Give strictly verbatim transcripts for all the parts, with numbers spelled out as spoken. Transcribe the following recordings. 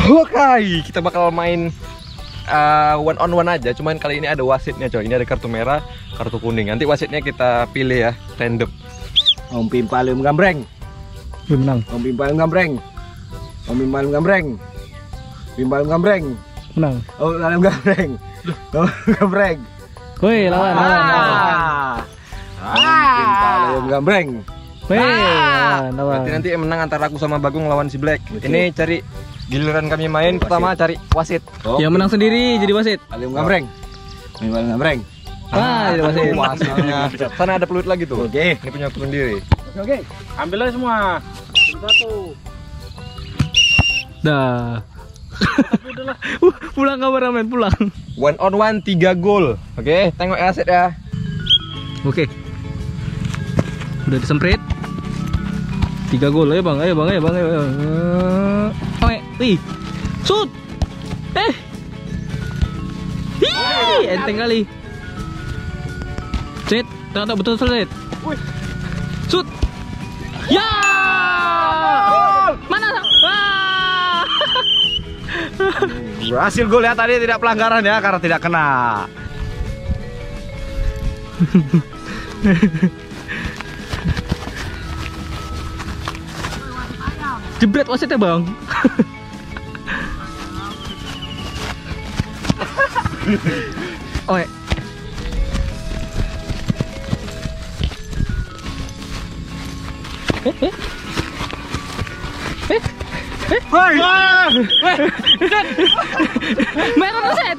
Oke, kita bakal main uh, one on one aja. Cuman kali ini ada wasitnya coy. Ini ada kartu merah, kartu kuning. Nanti wasitnya kita pilih ya, random. Om Pimpalem gambreng. Menang. Om Pimpalem gambreng. Om Pimpalem gambreng. Pimpalem gambreng. Menang. Oh, Pimpalem gambreng. Oh, gambreng. Woi, lawan, lawan, lawan. Om Pimpalem gambreng. Woi, lawan, lawan. Berarti nanti yang menang antara aku sama Bagong lawan si Black. Ini cari giliran kami main, pertama cari wasit. Oh, Yang menang sendiri jadi wasit. Pimpalem gambreng. Pimpalem gambreng. Ah, jadi wasit. Wasitnya. Sana ada peluit lagi tuh. Oke. Ini punya aku sendiri. Oke, oke. Ambil aja semua. Satu. Dah. Uh, pulang kameramen, pulang. One on one tiga gol. Oke, tengok ya wasit ya. Oke. Udah disemprit. Tiga gol ayo bang, ayo bang, ayo bang, ayo. Oke, wih, shoot. Eh, hi, enteng kali. Set, tak tak betul set. Shoot. Ya. Mana? Wah. Berhasil gol ya tadi, tidak pelanggaran ya karena tidak kena. Jebret wasitnya bang. Oke. Eh, eh. Eh. Eh. Hei. Merah set.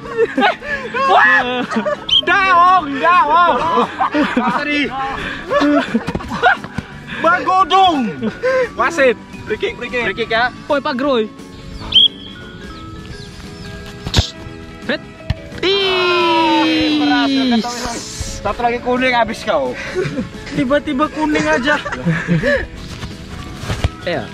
Daong, daong. Tadi. Bagodong. Wasit. Free kick, free kick. Free kick ya. Oi Pak Groy. Set. Ih. Satu lagi kuning habis kau. Tiba-tiba kuning aja. Ya.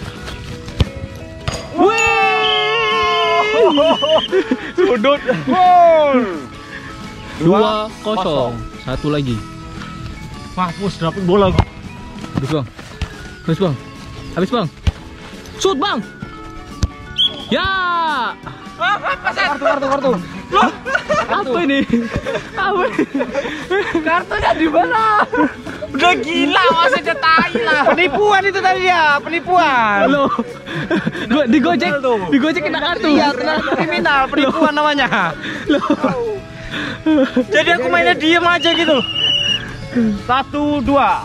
Sudut gol. Dua kosong. Satu lagi. Mampus dapet bola. Habis bang. Habis bang. Habis bang. Shoot bang. Ya. Kartu, kartu, kartu. Apa ini? Apa? Kartunya di mana? Udah gila wasitnya tai lah. Penipuan itu tadi ya, penipuan. Loh. Gua digojek. Digojek kena kartu. Iya, kena kriminal, penipuan namanya. Loh. Jadi aku mainnya diem aja gitu. Satu dua.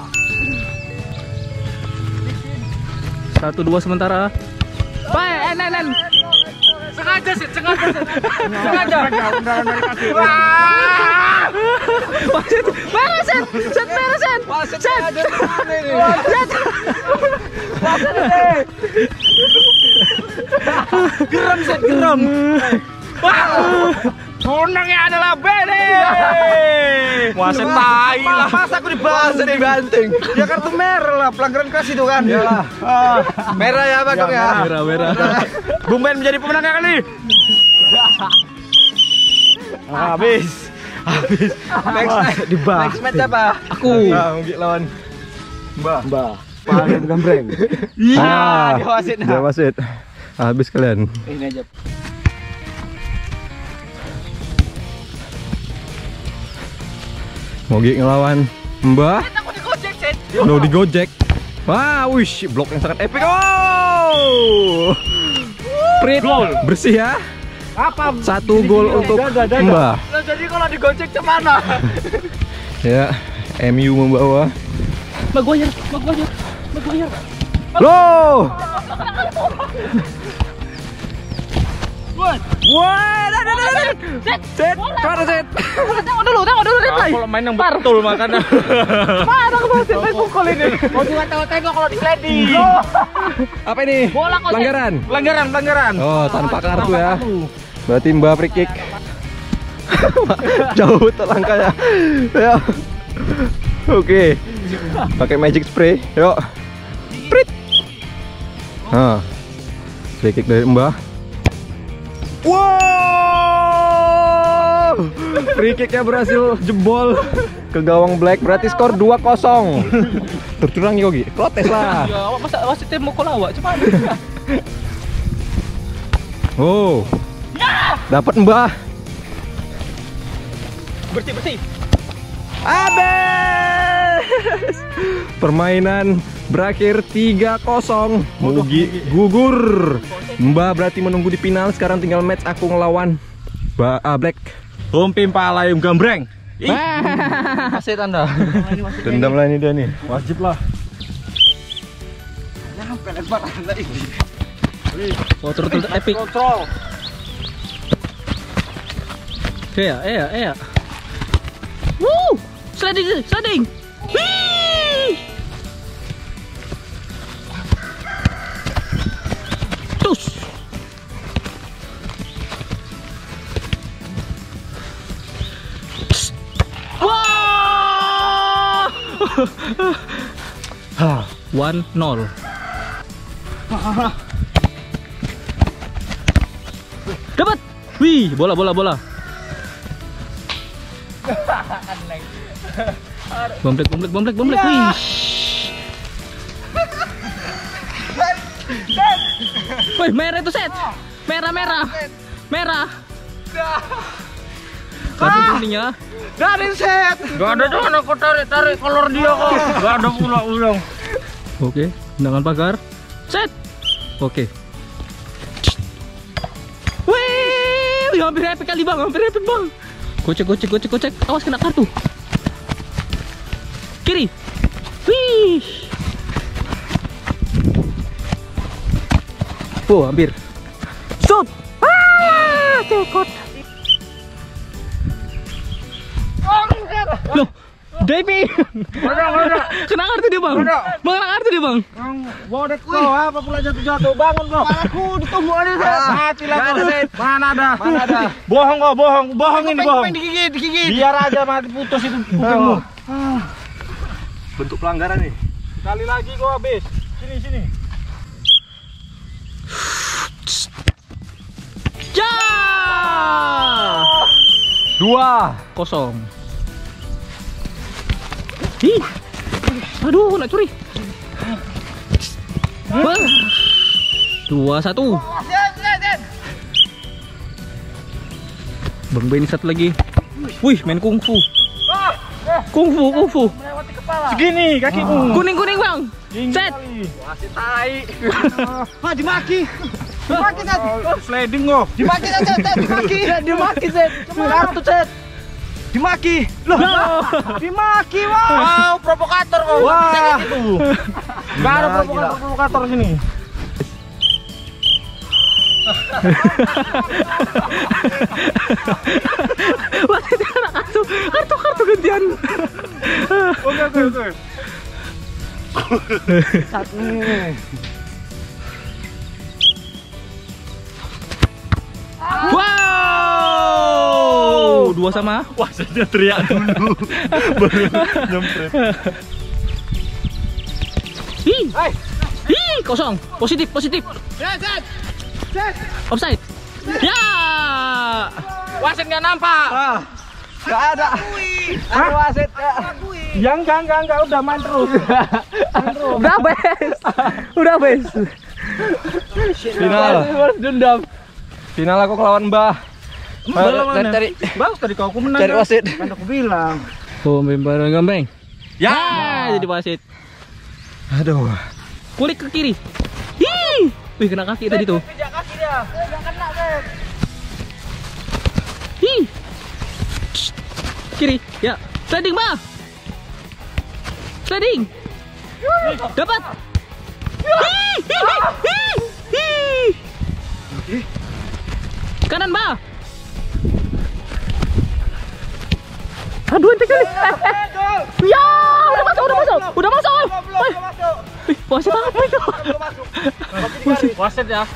Satu dua sementara. Baik, en en en. Sengaja sih, sengaja sih. Sengaja. Wasit, merah set, set merah set, set, set. Geram set, geram. Menangnya adalah Bene. Wasit tai lah. Masa aku dibanting? dibanting. Ya kartu merah lah, pelanggaran keras itu kan. Iyalah. Ah, merah ya Bagong ya. Merah merah. Bung Ben menjadi pemenang kali. Habis. Habis. Next, next match apa? Aku. Nah, Mungkin lawan Mbah. Mbah. Paling gambreng. Ah, dia wasit. dia wasit. Habis kalian. Ini aja. Mogi ngelawan Mbah. No digojek. Wah, wish, blok yang sangat epic. Oh! Prit, bersih ya. Apa? Satu gol untuk Mbah. Nah, jadi kalau digocek cemana? Ya, M U membawa. Maguire, Maguire, Maguire. Loh! Wah, dah, dah, dah, dah. Set, Set, mana set? tengok dulu, tengok dulu replay. Kalau main yang betul makanya. Mana aku wasit main pukul ini? Mau juga tengok-tengok kalau di sliding. Apa ini? Bola kok, Set. Pelanggaran. Pelanggaran, pelanggaran. Oh, tanpa kartu ya. Berarti Mbah free kick. Jauh telangkanya. Ya. Oke. Pakai magic spray. Yuk. Prit. Nah. Free kick dari Mbah. Wow! Free kicknya berhasil jebol ke gawang Black. Berarti skor dua kosong. Tercurang Yogi. Protes lah. Ya, awak masa wasitnya mau kol awak, cuma Oh. Dapat Mbah. Bersih-bersih. Habis. Permainan berakhir tiga kosong. Mugi gugur. Mbah berarti menunggu di final. Sekarang tinggal match aku ngelawan Ba ah, Black. Humpim palayum gambreng. Wasit Anda. Dendam lah ini dia nih. Wajib lah. Oh, turut epic. Kontrol. Iya, iya, iya. Woo! Sliding, sliding. Wih! Tus. Wah! One nol. Dapat. Wih, bola, bola, bola. Bomblek, bomblek, bomblek, bomblek. Wih. Wih, merah itu set. Merah, merah. Merah. Kartu kuningnya. Dari set. Gak ada jangan aku tarik tarik kolor dia kok. Gak ada ulang-ulang. Oke, tendangan pagar. Set. Oke. Wih, hampir epic kali bang, hampir epic bang. Gocek, gocek, gocek, gocek. Awas kena kartu. Kiri. Wih. Oh, hampir. Shoot. Ah, cekot. Loh, Devi. Kena kartu dia bang. Bang, kena kartu dia bang. Bodek kau apa pula jatuh-jatuh, bangun kau. Aku ditumbuk ada set. Mati lah kau. Mana ada? Mana ada? Bohong kau, bohong. Bohong ini bohong. Digigit, digigit. Biar aja mati putus itu kupingmu. Bentuk pelanggaran nih. Sekali lagi kau habis. Sini, sini. Ya. Dua Kosong. Ih. Aduh, nak curi. Wah. Dua satu. Bang Benny satu lagi. Wih, main kungfu. Kungfu, kungfu. Segini kakimu. Kuning, kuning bang. Set. Masih tai. Ah, dimaki. Dimaki set. Sliding kok. Dimaki set, set. Dimaki. Dimaki set. Kartu set. Dimaki. Loh. Dimaki, wah. Wow, provokator kau. Wah. Itu. Enggak ada provokator-provokator sini. Wah, itu anak kartu, kartu, kartu gantian. Oke, oke, oke. Satu. Wow, dua sama. Wah, saya teriak dulu. Baru nyempret. Hi, hi, kosong, positif, positif. Set, set. Set. Offside. Ya. Wasit nggak nampak. Ah. Enggak ada. Ada wasit. Yang enggak, enggak, enggak, udah main terus. Main terus. Udah bes, udah bes. final. Dendam. Final aku ngelawan Mbah. Belum Cari, cari, Bagus tadi kau aku menang. cari wasit. Kan aku bilang. Oh, bareng gambeng. Ya. Jadi wasit. Aduh. Kulik ke kiri. Hi. Wih, kena kaki tadi tuh. Pijak kaki dia. Enggak kena, Set. Hi. Kiri. Ya. Sliding, Mbak. Sliding. Dapat. Hi. Hi. Hi. Hi. Kanan, Mbak. Aduh, ente kali. Ya, udah masuk, udah masuk. Udah masuk. Belum masuk. Wih, wasit apa itu? Belum masuk. Wasit. Wasit ya.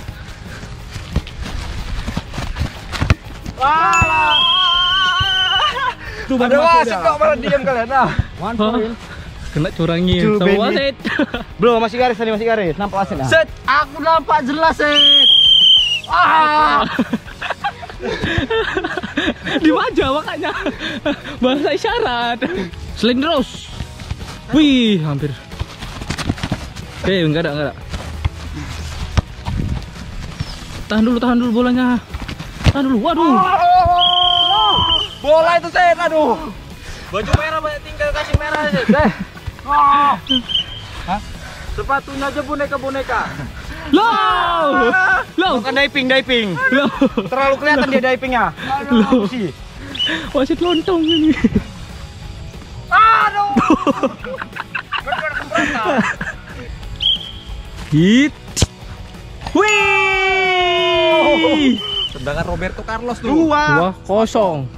Wah. Tuh, Ada wasit kok malah diam kalian. Ah. One Hah? point. Kena curangin Tuh, sama Benny. wasit. Belum, masih garis tadi, masih garis. Nampak wasit nah. Set. Aku nampak jelas Set. Ah. Di wajah makanya. Bahasa isyarat. Selain terus. Wih, hampir. Eh, enggak ada, enggak ada. Tahan dulu, tahan dulu bolanya. Tahan dulu. Waduh. Bola itu Set, aduh. Baju merah banyak tinggal kasih merah aja. Deh. Hah? Sepatunya aja boneka-boneka. Loh. Loh. Bukan diving, diving. Loh. Terlalu kelihatan dia divingnya. Aduh. Sih. Wasit lontong ini. Aduh. Hit. Wih. Sedangkan Roberto Carlos tuh. Dua. Dua kosong.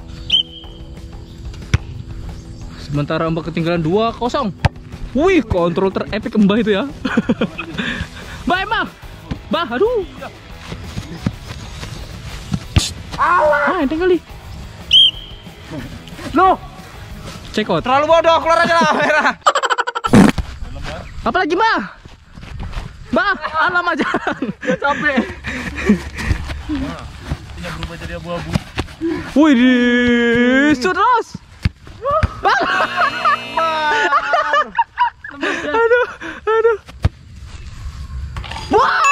Sementara Mbak ketinggalan dua kosong. Wih, kontrol terepik Mbak itu ya. Mbak Mbak. Mbak, aduh. Ah, enteng kali. Loh, Cekot. terlalu bodoh, keluar aja lah merah. Apa lagi, Mbak? Mbak, alam aja. Capek. Berubah jadi abu-abu. Wih, di shoot terus. Bang. Aduh, aduh. Wah.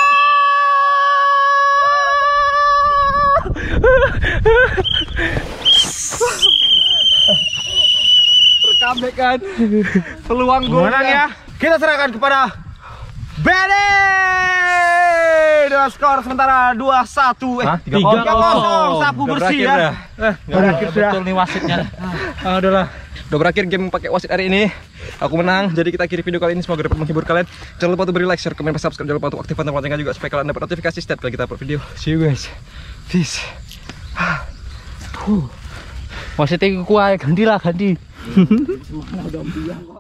Comeback kan. Peluang gol Menang ya. Kita serahkan kepada Bede. Dengan skor sementara dua satu. Eh, Hah? Tiga tiga kosong. kosong. Sapu Udah bersih berakhir ya. dah. Eh, berakhir sudah. Betul nih wasitnya. Aduh lah. Udah berakhir game pakai wasit hari ini. Aku menang. Jadi kita akhiri video kali ini, semoga dapat menghibur kalian. Jangan lupa untuk beri like, share, komen, dan subscribe. Jangan lupa untuk aktifkan tombol loncengnya juga supaya kalian dapat notifikasi setiap kali kita upload video. See you guys. Peace. Wasitnya kuat, ganti lah, ganti.